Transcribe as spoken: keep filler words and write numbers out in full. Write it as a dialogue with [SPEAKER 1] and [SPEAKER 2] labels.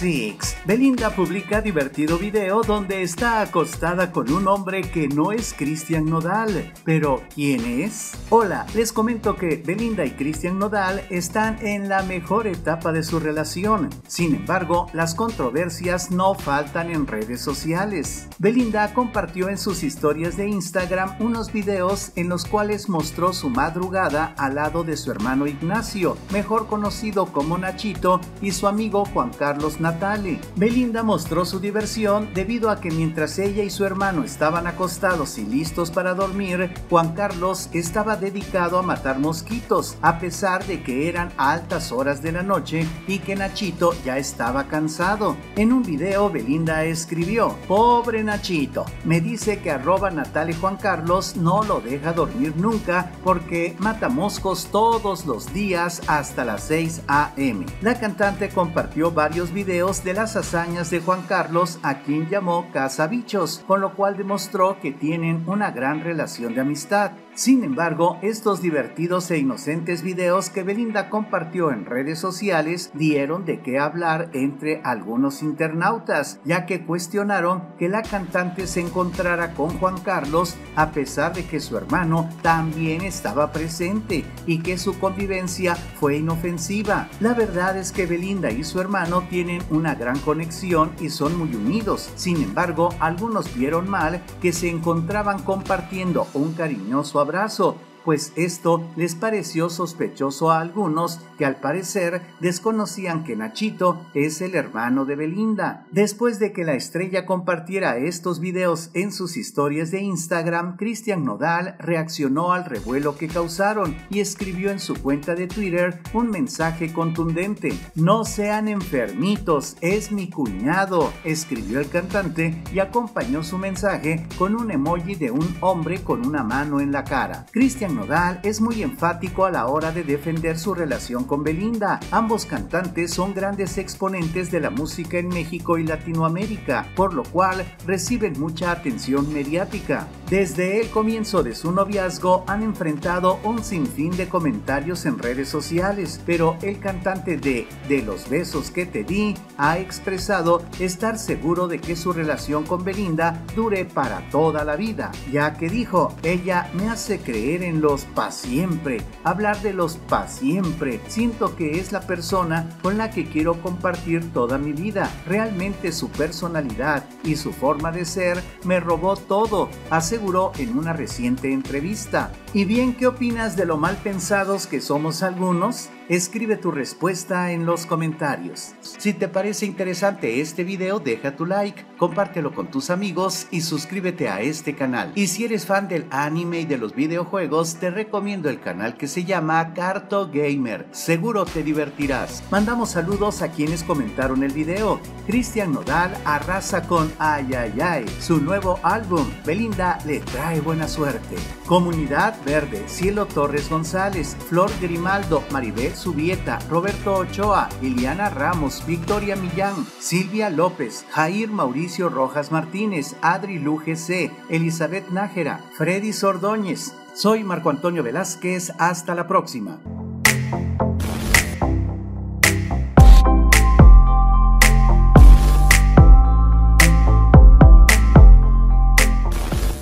[SPEAKER 1] seis. Belinda publica divertido video donde está acostada con un hombre que no es Cristian Nodal. ¿Pero quién es? Hola, les comento que Belinda y Cristian Nodal están en la mejor etapa de su relación. Sin embargo, las controversias no faltan en redes sociales. Belinda compartió en sus historias de Instagram unos videos en los cuales mostró su madrugada al lado de su hermano Ignacio, mejor conocido como Nachito, y su amigo Juan Carlos Natale. Belinda mostró su diversión debido a que mientras ella y su hermano estaban acostados y listos para dormir, Juan Carlos estaba dedicado a matar mosquitos, a pesar de que eran altas horas de la noche y que Nachito ya estaba cansado. En un video, Belinda escribió: "Pobre Nachito, me dice que arroba Natale Juan Carlos no lo deja dormir nunca porque mata moscos todos los días hasta las seis a eme La cantante compartió varios videos de las hazañas de Juan Carlos, a quien llamó cazabichos, con lo cual demostró que tienen una gran relación de amistad. Sin embargo, estos divertidos e inocentes videos que Belinda compartió en redes sociales dieron de qué hablar entre algunos internautas, ya que cuestionaron que la cantante se encontrara con Juan Carlos a pesar de que su hermano también estaba presente y que su convivencia fue inofensiva. La verdad es que Belinda y su hermano tienen una gran conexión y son muy unidos. Sin embargo, algunos vieron mal que se encontraban compartiendo un cariñoso abrazo, pues esto les pareció sospechoso a algunos que al parecer desconocían que Nachito es el hermano de Belinda. Después de que la estrella compartiera estos videos en sus historias de Instagram, Cristian Nodal reaccionó al revuelo que causaron y escribió en su cuenta de Twitter un mensaje contundente: "No sean enfermitos, es mi cuñado", escribió el cantante y acompañó su mensaje con un emoji de un hombre con una mano en la cara. Cristian Nodal es muy enfático a la hora de defender su relación con Belinda. Ambos cantantes son grandes exponentes de la música en México y Latinoamérica, por lo cual reciben mucha atención mediática. Desde el comienzo de su noviazgo han enfrentado un sinfín de comentarios en redes sociales, pero el cantante de De los besos que te di ha expresado estar seguro de que su relación con Belinda dure para toda la vida, ya que dijo: "Ella me hace creer en los pa' siempre, hablar de los pa' siempre, siento que es la persona con la que quiero compartir toda mi vida, realmente su personalidad y su forma de ser me robó todo", aseguró en una reciente entrevista. ¿Y bien, qué opinas de lo mal pensados que somos algunos? Escribe tu respuesta en los comentarios. Si te parece interesante este video, deja tu like, compártelo con tus amigos y suscríbete a este canal. Y si eres fan del anime y de los videojuegos, te recomiendo el canal que se llama Carto Gamer. Seguro te divertirás. Mandamos saludos a quienes comentaron el video. Cristian Nodal arrasa con Ay Ay Ay, su nuevo álbum. Belinda le trae buena suerte. Comunidad Verde, Cielo Torres González, Flor Grimaldo, Maribel Subieta, Roberto Ochoa, Liliana Ramos, Victoria Millán, Silvia López, Jair Mauricio Rojas Martínez, Adri Lu G C, Elizabeth Nájera, Freddy Ordóñez. Soy Marco Antonio Velázquez, hasta la próxima.